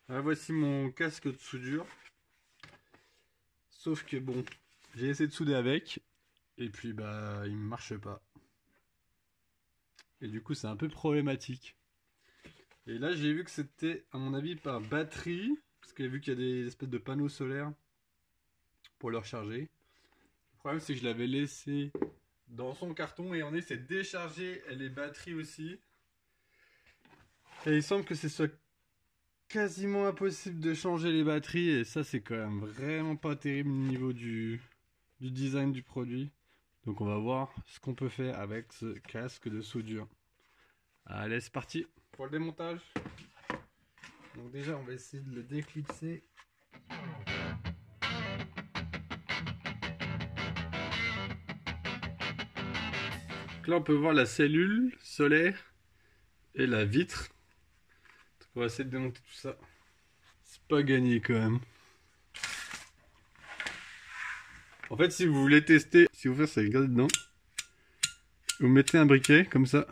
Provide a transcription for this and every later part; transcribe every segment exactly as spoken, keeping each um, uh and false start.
Ah, voici mon casque de soudure. Sauf que bon, j'ai essayé de souder avec, et puis bah il ne marche pas. Et du coup c'est un peu problématique. Et là j'ai vu que c'était à mon avis par batterie, parce que vu qu'il y a des espèces de panneaux solaires pour le recharger. Le problème c'est que je l'avais laissé dans son carton et on essaie de décharger les batteries aussi. Et il semble que ce soit quasiment impossible de changer les batteries et ça c'est quand même vraiment pas terrible au niveau du, du design du produit. Donc on va voir ce qu'on peut faire avec ce casque de soudure. Allez, c'est parti pour le démontage. Donc déjà on va essayer de le déclipser. Donc là on peut voir la cellule solaire et la vitre. Donc on va essayer de démonter tout ça. C'est pas gagné quand même. En fait si vous voulez tester, si vous faites ça, regardez dedans. Vous mettez un briquet comme ça.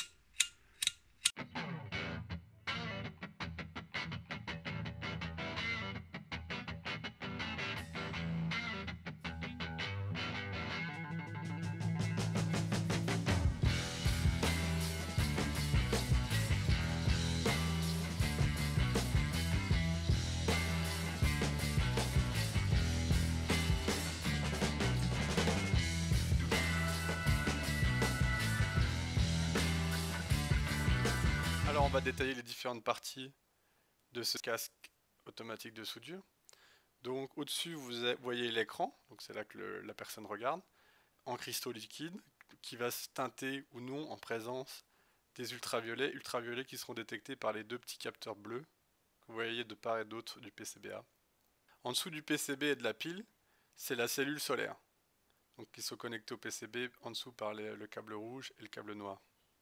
Alors on va détailler les différentes parties de ce casque automatique de soudure. Donc au-dessus vous voyez l'écran, donc c'est là que le, la personne regarde, en cristaux liquides, qui va se teinter ou non en présence des ultraviolets, ultraviolets qui seront détectés par les deux petits capteurs bleus que vous voyez de part et d'autre du P C B A. En dessous du P C B et de la pile, c'est la cellule solaire, donc qui sont connectés au P C B en dessous par les, le câble rouge et le câble noir.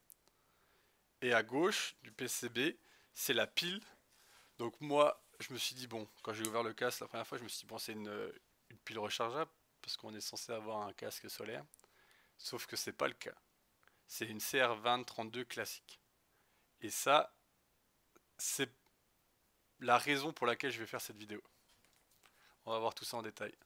Et à gauche du P C B, c'est la pile. Donc moi, je me suis dit, bon, quand j'ai ouvert le casque la première fois, je me suis dit, bon, c'est une, une pile rechargeable, parce qu'on est censé avoir un casque solaire. Sauf que c'est pas le cas. C'est une C R vingt trente-deux classique. Et ça, c'est la raison pour laquelle je vais faire cette vidéo. On va voir tout ça en détail.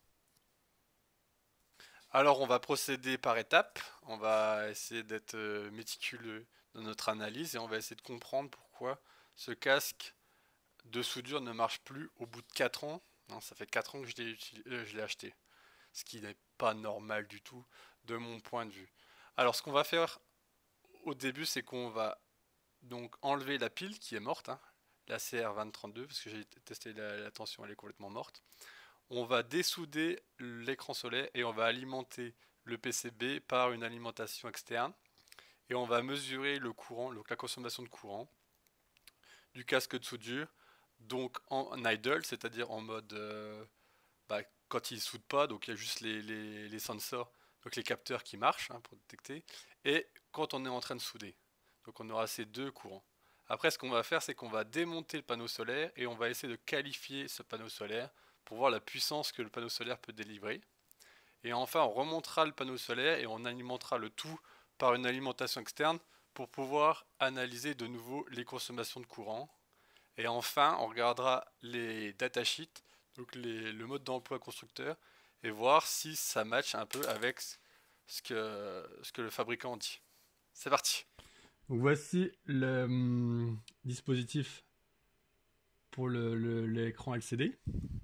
Alors on va procéder par étapes. On va essayer d'être méticuleux dans notre analyse et on va essayer de comprendre pourquoi ce casque de soudure ne marche plus au bout de quatre ans. Non, ça fait quatre ans que je l'ai acheté. Ce qui n'est pas normal du tout de mon point de vue. Alors ce qu'on va faire au début, c'est qu'on va donc enlever la pile qui est morte, hein, la C R vingt trente-deux, parce que j'ai testé la, la tension, elle est complètement morte. On va dessouder l'écran solaire et on va alimenter le P C B par une alimentation externe. Et on va mesurer le courant, donc la consommation de courant du casque de soudure, donc en idle, c'est-à-dire en mode euh, bah, quand il ne soude pas, donc il y a juste les, les, les sensors, donc les capteurs qui marchent hein, pour détecter, et quand on est en train de souder. Donc on aura ces deux courants. Après ce qu'on va faire, c'est qu'on va démonter le panneau solaire et on va essayer de qualifier ce panneau solaire pour voir la puissance que le panneau solaire peut délivrer. Et enfin on remontera le panneau solaire et on alimentera le tout par une alimentation externe pour pouvoir analyser de nouveau les consommations de courant. Et enfin on regardera les datasheets, donc les, le mode d'emploi constructeur, et voir si ça match un peu avec ce que, ce que le fabricant dit. C'est parti. Donc voici le hum, dispositif pour l'écran L C D.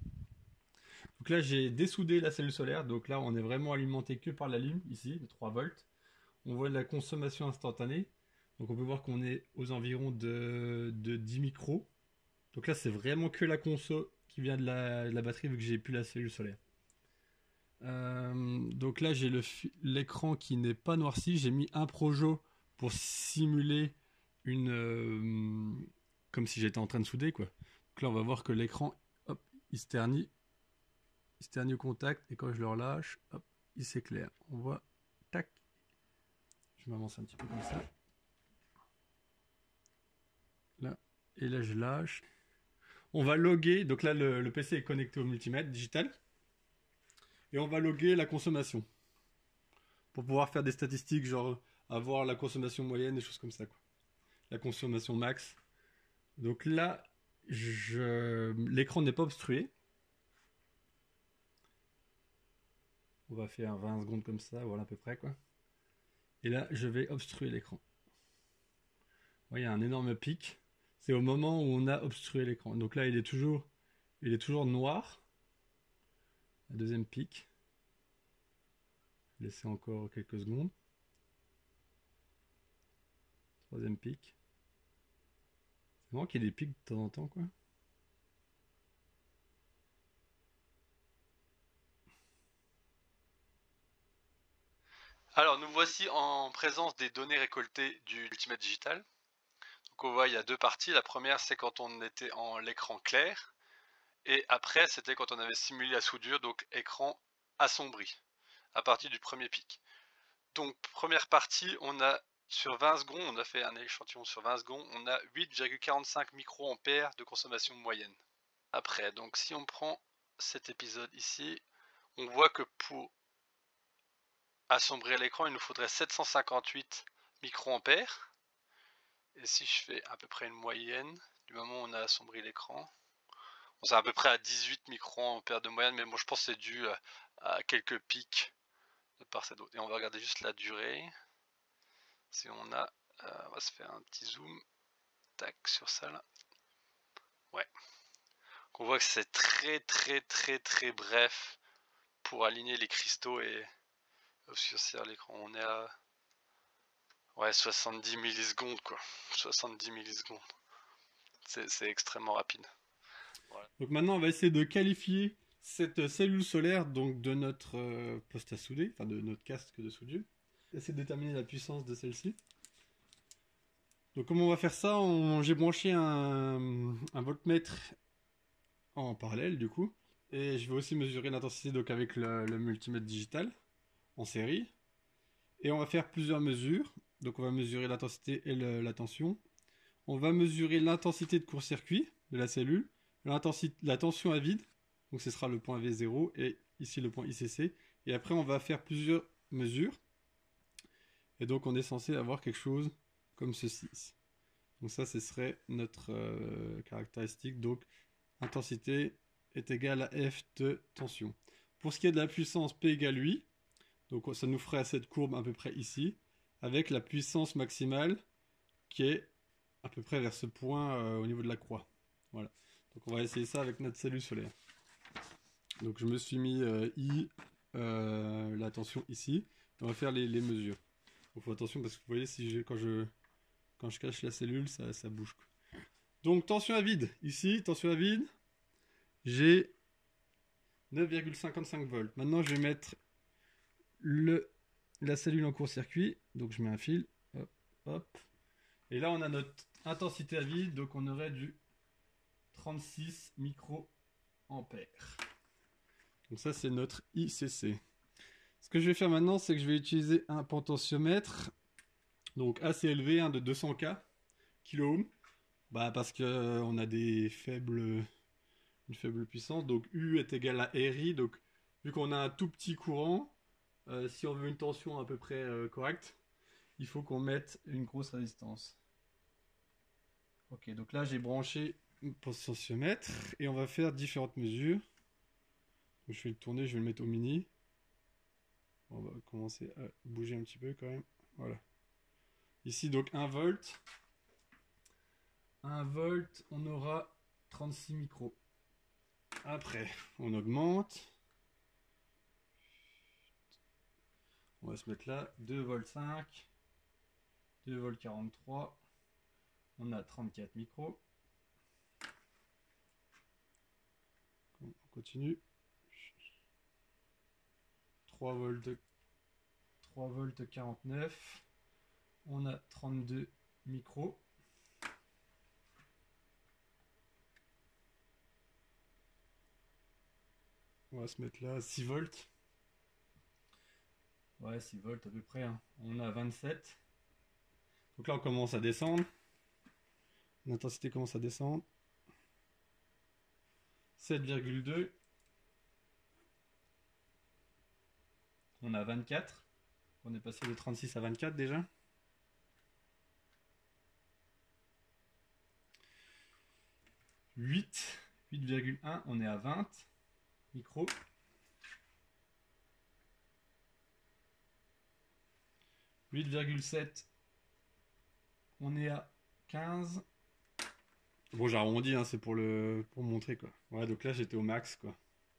Donc là j'ai dessoudé la cellule solaire, donc là on est vraiment alimenté que par la ligne ici de trois volts. On voit de la consommation instantanée, donc on peut voir qu'on est aux environs de, de dix micros. Donc là c'est vraiment que la conso qui vient de la, de la batterie vu que j'ai plus la cellule solaire. Euh, donc là j'ai l'écran qui n'est pas noirci, j'ai mis un Projo pour simuler une euh, comme si j'étais en train de souder quoi. Donc là on va voir que l'écran hop il se ternit, il se ternit au contact et quand je le relâche hop il s'éclaire. On voit tac, je m'avance un petit peu comme ça. Là et là je lâche. On va loguer, donc là le, le P C est connecté au multimètre digital et on va loguer la consommation pour pouvoir faire des statistiques, genre avoir la consommation moyenne, des choses comme ça, quoi. La consommation max. Donc là, je... l'écran n'est pas obstrué. On va faire vingt secondes comme ça, voilà à peu près quoi. Et là, je vais obstruer l'écran. Il y a un énorme pic. C'est au moment où on a obstrué l'écran. Donc là, il est toujours, il est toujours noir. La deuxième pic. Laissez encore quelques secondes. Troisième pic. C'est marrant qu'il y ait des pics de temps en temps, quoi. Alors nous voici en présence des données récoltées du multimètre digital. Donc on voit il y a deux parties. La première c'est quand on était en l'écran clair. Et après c'était quand on avait simulé la soudure, donc écran assombri, à partir du premier pic. Donc première partie, on a sur vingt secondes, on a fait un échantillon sur vingt secondes, on a huit virgule quarante-cinq microampères de consommation moyenne. Après, donc si on prend cet épisode ici, on voit que pour assombrir l'écran, il nous faudrait sept cent cinquante-huit microampères. Et si je fais à peu près une moyenne, du moment où on a assombri l'écran, on est à peu près à dix-huit microampères de moyenne, mais moi je pense que c'est dû à, à quelques pics de part et d'autre. Et on va regarder juste la durée. Si on a, euh, on va se faire un petit zoom, tac, sur ça là. Ouais. On voit que c'est très très très très bref pour aligner les cristaux et obscurcir l'écran. On est à ouais, soixante-dix millisecondes quoi. soixante-dix millisecondes. C'est extrêmement rapide. Voilà. Donc maintenant, on va essayer de qualifier cette cellule solaire donc de notre euh, poste à souder, enfin de notre casque de soudure. Essayer de déterminer la puissance de celle-ci. Donc comment on va faire ça? J'ai branché un, un voltmètre en parallèle du coup. Et je vais aussi mesurer l'intensité donc avec le, le multimètre digital en série. Et on va faire plusieurs mesures. Donc on va mesurer l'intensité et le, la tension. On va mesurer l'intensité de court-circuit de la cellule, la tension à vide, donc ce sera le point V zéro et ici le point I C C. Et après on va faire plusieurs mesures. Et donc on est censé avoir quelque chose comme ceci. Donc ça, ce serait notre euh, caractéristique. Donc intensité est égale à F de tension. Pour ce qui est de la puissance, P égale huit. Donc ça nous ferait cette courbe à peu près ici, avec la puissance maximale qui est à peu près vers ce point euh, au niveau de la croix. Voilà. Donc on va essayer ça avec notre cellule solaire. Donc je me suis mis euh, I, euh, la tension ici. On va faire les, les mesures. Il faut attention parce que vous voyez, si je, quand, je, quand je cache la cellule, ça, ça bouge. Donc tension à vide. Ici, tension à vide, j'ai neuf virgule cinquante-cinq volts. Maintenant, je vais mettre le, la cellule en court-circuit. Donc je mets un fil. Hop, hop. Et là, on a notre intensité à vide. Donc on aurait du trente-six microampères. Donc ça, c'est notre I C C. Ce que je vais faire maintenant, c'est que je vais utiliser un potentiomètre, donc assez élevé, hein, de deux cents K, kilo-ohm, bah, parce qu'on euh, a des faibles, une faible puissance. Donc U est égal à R I. Donc vu qu'on a un tout petit courant, euh, si on veut une tension à peu près euh, correcte, il faut qu'on mette une grosse résistance. Ok, donc là j'ai branché un potentiomètre et on va faire différentes mesures. Donc, je vais le tourner, je vais le mettre au mini. On va commencer à bouger un petit peu quand même. Voilà. Ici donc un volt. un volt, on aura trente-six micros. Après, on augmente. On va se mettre là. deux volts cinq. deux volts quarante-trois. On a trente-quatre micros. On continue. trois volts. trois volts quarante-neuf. On a trente-deux micros. On va se mettre là, six volts. Ouais, six volts à peu près. Hein. On a vingt-sept. Donc là, on commence à descendre. L'intensité commence à descendre. sept virgule deux. On a vingt-quatre. On est passé de trente-six à vingt-quatre déjà. huit, huit virgule un, on est à vingt micros. huit virgule sept, on est à quinze. Bon, j'ai arrondi, hein, c'est pour le pour montrer quoi. Ouais, donc là j'étais au max quoi.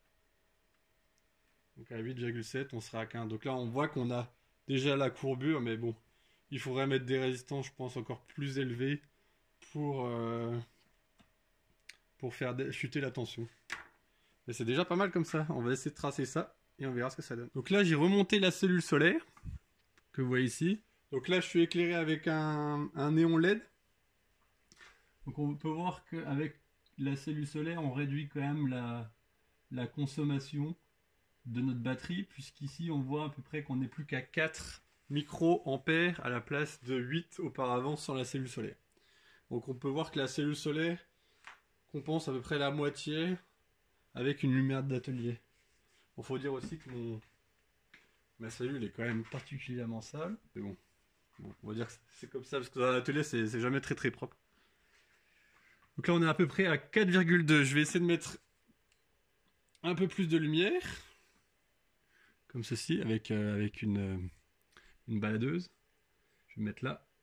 Donc à huit virgule sept, on sera à quinze. Donc là, on voit qu'on a déjà la courbure, mais bon, il faudrait mettre des résistances, je pense, encore plus élevées pour, euh, pour faire chuter la tension. Mais c'est déjà pas mal comme ça. On va essayer de tracer ça et on verra ce que ça donne. Donc là, j'ai remonté la cellule solaire que vous voyez ici. Donc là, je suis éclairé avec un, un néon L E D. Donc on peut voir qu'avec la cellule solaire, on réduit quand même la, la consommation de notre batterie, puisqu'ici on voit à peu près qu'on n'est plus qu'à quatre microampères à la place de huit auparavant sans la cellule solaire. Donc on peut voir que la cellule solaire compense à peu près la moitié avec une lumière d'atelier. Il faut dire aussi que mon, ma cellule est quand même particulièrement sale. Mais bon, bon on va dire que c'est comme ça, parce que dans l'atelier c'est jamais très très propre. Donc là on est à peu près à quatre virgule deux. Je vais essayer de mettre un peu plus de lumière. Comme ceci, avec, euh, avec une, euh, une baladeuse. Je vais me mettre là.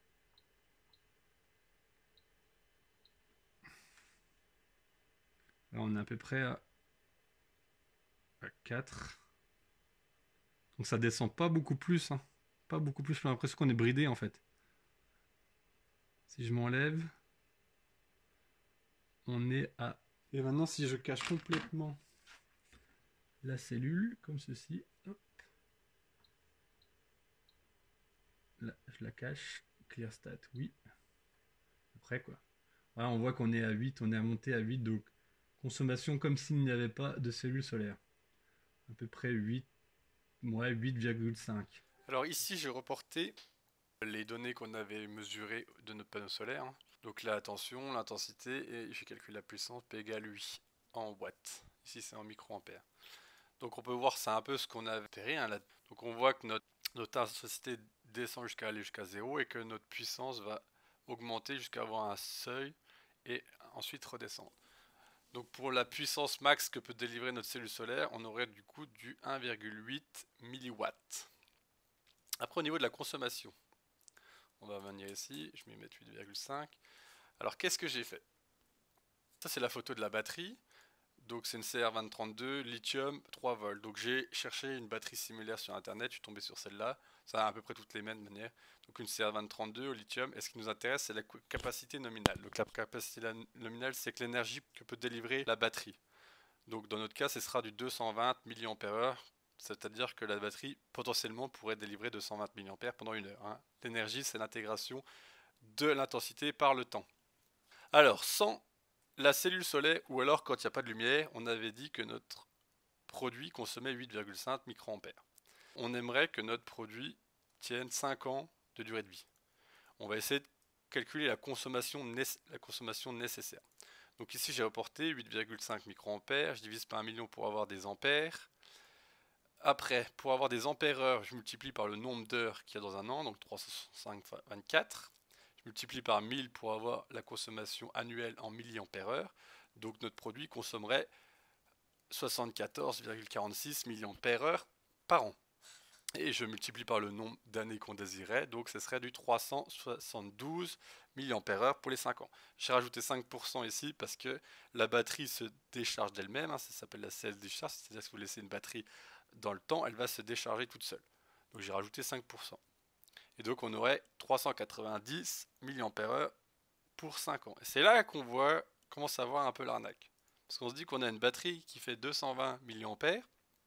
Là, on est à peu près à, à quatre. Donc ça descend pas beaucoup plus. Hein. Pas beaucoup plus, j'ai l'impression qu'on est bridé en fait. Si je m'enlève, on est à... Et maintenant, si je cache complètement la cellule, comme ceci, hop. Là, je la cache. Clear stat, oui. Après quoi. Voilà, on voit qu'on est à huit, on est à monter à huit, donc consommation comme s'il n'y avait pas de cellules solaires. À peu près huit, ouais, huit virgule cinq. Alors ici, j'ai reporté les données qu'on avait mesurées de notre panneau solaire. Donc là, attention, l'intensité, et j'ai calculé la puissance, P égale huit en watts. Ici, c'est en microampères. Donc on peut voir, c'est un peu ce qu'on avait fait, hein, là. Donc on voit que notre, notre intensité descend jusqu'à aller jusqu'à zéro et que notre puissance va augmenter jusqu'à avoir un seuil et ensuite redescendre. Donc pour la puissance max que peut délivrer notre cellule solaire, on aurait du coup du un virgule huit milliwatts. Après au niveau de la consommation, on va venir ici, je vais mettre huit virgule cinq. Alors qu'est-ce que j'ai fait? Ça c'est la photo de la batterie. Donc c'est une C R vingt trente-deux lithium trois volts. Donc j'ai cherché une batterie similaire sur internet, je suis tombé sur celle-là. Ça a à peu près toutes les mêmes de manière. Donc une C R vingt trente-deux au lithium. Et ce qui nous intéresse, c'est la capacité nominale. Donc la capacité nominale, c'est que l'énergie que peut délivrer la batterie. Donc dans notre cas, ce sera du deux cent vingt milliampères heure. C'est-à-dire que la batterie potentiellement pourrait délivrer deux cent vingt milliampères pendant une heure. Hein. L'énergie, c'est l'intégration de l'intensité par le temps. Alors sans la cellule solaire, ou alors quand il n'y a pas de lumière, on avait dit que notre produit consommait huit virgule cinq microampères. On aimerait que notre produit tienne cinq ans de durée de vie. On va essayer de calculer la consommation, la consommation nécessaire. Donc ici j'ai reporté huit virgule cinq microampères, je divise par un million pour avoir des ampères. Après, pour avoir des ampères-heure, je multiplie par le nombre d'heures qu'il y a dans un an, donc trois cent soixante-cinq fois vingt-quatre. Je multiplie par mille pour avoir la consommation annuelle en milliampères heure. Donc notre produit consommerait soixante-quatorze virgule quarante-six milliampères heure par an. Et je multiplie par le nombre d'années qu'on désirait, donc ce serait du trois cent soixante-douze milliampères heure pour les cinq ans. J'ai rajouté cinq pour cent ici parce que la batterie se décharge d'elle-même, hein, ça s'appelle la self-discharge, c'est-à-dire que si vous laissez une batterie dans le temps, elle va se décharger toute seule. Donc j'ai rajouté cinq pour cent. Et donc on aurait trois cent quatre-vingt-dix milliampères heure pour cinq ans. Et c'est là qu'on voit, commence à voir un peu l'arnaque. Parce qu'on se dit qu'on a une batterie qui fait deux cent vingt milliampères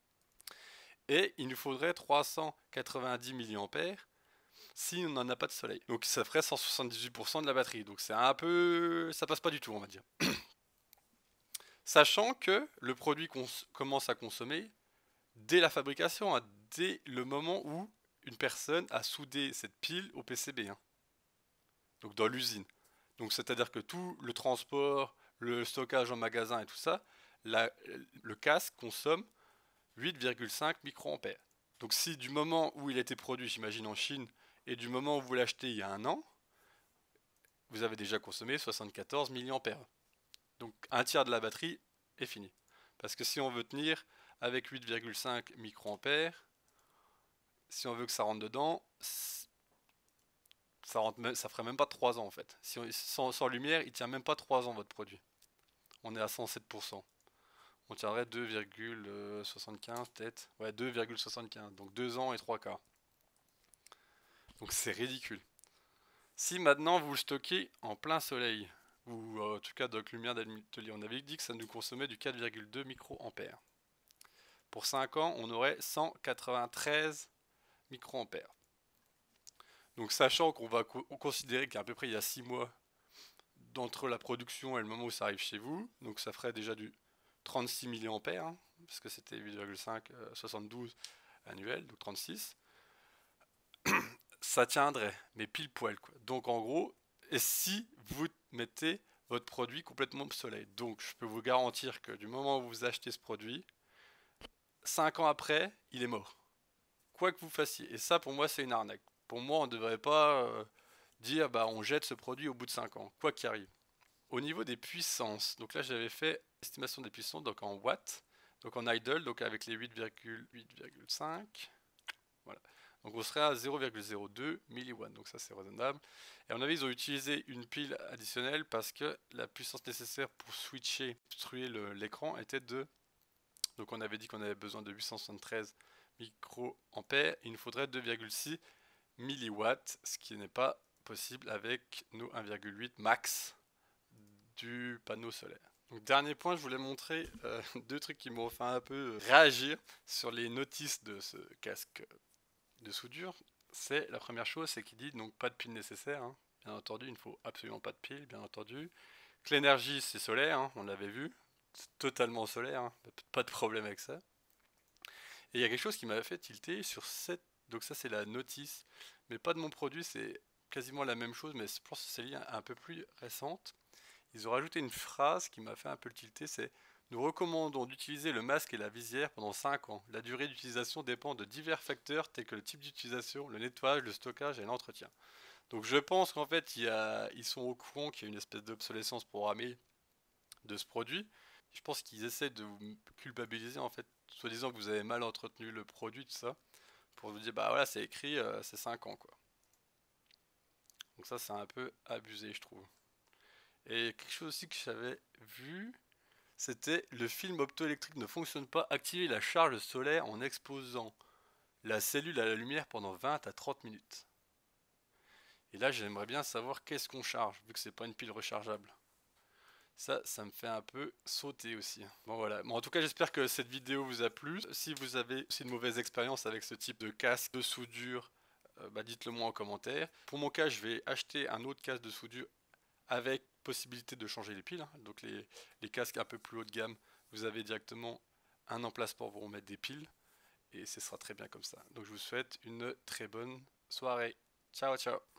et il nous faudrait trois cent quatre-vingt-dix milliampères si on n'en a pas de soleil. Donc ça ferait cent soixante-dix-huit pour cent de la batterie. Donc c'est un peu... ça passe pas du tout, on va dire. Sachant que le produit commence à consommer dès la fabrication, hein, dès le moment où une personne a soudé cette pile au P C B. Hein. Donc dans l'usine. Donc c'est-à-dire que tout le transport, le stockage en magasin et tout ça, la, le casque consomme huit virgule cinq microampères. Donc si du moment où il a été produit, j'imagine en Chine, et du moment où vous l'achetez il y a un an, vous avez déjà consommé soixante-quatorze milliampères. Donc un tiers de la batterie est fini. Parce que si on veut tenir avec huit virgule cinq microampères, si on veut que ça rentre dedans, ça, rentre, ça ferait même pas trois ans en fait. Si on, sans, sans lumière, il tient même pas trois ans votre produit. On est à cent sept pour cent. On tiendrait deux virgule soixante-quinze peut-être. Ouais, deux virgule soixante-quinze. Donc deux ans et trois quarts. Donc c'est ridicule. Si maintenant vous le stockez en plein soleil, ou en tout cas dans la lumière d'atelier, on avait dit que ça nous consommait du quatre virgule deux microampères. Pour cinq ans, on aurait cent quatre-vingt-treize microampères. Donc sachant qu'on va co considérer qu'à peu près il y a six mois entre la production et le moment où ça arrive chez vous, donc ça ferait déjà du trente-six milliampères, hein, parce que c'était huit virgule cinq, euh, soixante-douze annuel, donc trente-six. Ça tiendrait, mais pile poil quoi. Donc en gros, et si vous mettez votre produit complètement obsolète, donc je peux vous garantir que du moment où vous achetez ce produit, cinq ans après, il est mort. Quoi que vous fassiez. Et ça pour moi c'est une arnaque. Pour moi on ne devrait pas euh, dire bah on jette ce produit au bout de cinq ans, quoi qu'il arrive. Au niveau des puissances, donc là j'avais fait estimation des puissances donc en watts, donc en idle, donc avec les huit virgule cinq. Voilà. Donc on serait à zéro virgule zéro deux milliwatts, donc ça c'est raisonnable. Et à mon avis ils ont utilisé une pile additionnelle parce que la puissance nécessaire pour switcher, obstruer l'écran était de... Donc on avait dit qu'on avait besoin de huit cent soixante-treize microampères, il nous faudrait deux virgule six milliwatts, ce qui n'est pas possible avec nos un virgule huit max du panneau solaire. Donc dernier point, je voulais montrer euh, deux trucs qui m'ont fait un peu réagir sur les notices de ce casque de soudure. C'est la première chose, c'est qu'il dit donc pas de pile nécessaire, hein. Bien entendu, il ne faut absolument pas de pile, bien entendu. Que l'énergie c'est solaire, hein, on l'avait vu, c'est totalement solaire, hein, pas de problème avec ça. Et il y a quelque chose qui m'avait fait tilter sur cette, donc ça c'est la notice, mais pas de mon produit, c'est quasiment la même chose, mais je pense que c'est lié un peu plus récente. Ils ont rajouté une phrase qui m'a fait un peu le tilter, c'est « Nous recommandons d'utiliser le masque et la visière pendant cinq ans. La durée d'utilisation dépend de divers facteurs tels que le type d'utilisation, le nettoyage, le stockage et l'entretien. » Donc je pense qu'en fait, il y a, ils sont au courant qu'il y a une espèce d'obsolescence programmée de ce produit. Je pense qu'ils essaient de vous culpabiliser, en fait, soi-disant que vous avez mal entretenu le produit, tout ça, pour vous dire « Bah voilà, c'est écrit, euh, c'est cinq ans, quoi. » Donc ça, c'est un peu abusé, je trouve. Et quelque chose aussi que j'avais vu, c'était le film optoélectrique ne fonctionne pas, activer la charge solaire en exposant la cellule à la lumière pendant vingt à trente minutes. Et là j'aimerais bien savoir qu'est-ce qu'on charge, vu que c'est pas une pile rechargeable. Ça, ça me fait un peu sauter aussi. Bon voilà, bon, en tout cas j'espère que cette vidéo vous a plu. Si vous avez aussi une mauvaise expérience avec ce type de casque de soudure, euh, bah dites-le moi en commentaire. Pour mon cas, je vais acheter un autre casque de soudure avec possibilité de changer les piles, hein. Donc les, les casques un peu plus haut de gamme, vous avez directement un emplacement pour remettre des piles et ce sera très bien comme ça. Donc je vous souhaite une très bonne soirée. Ciao ciao.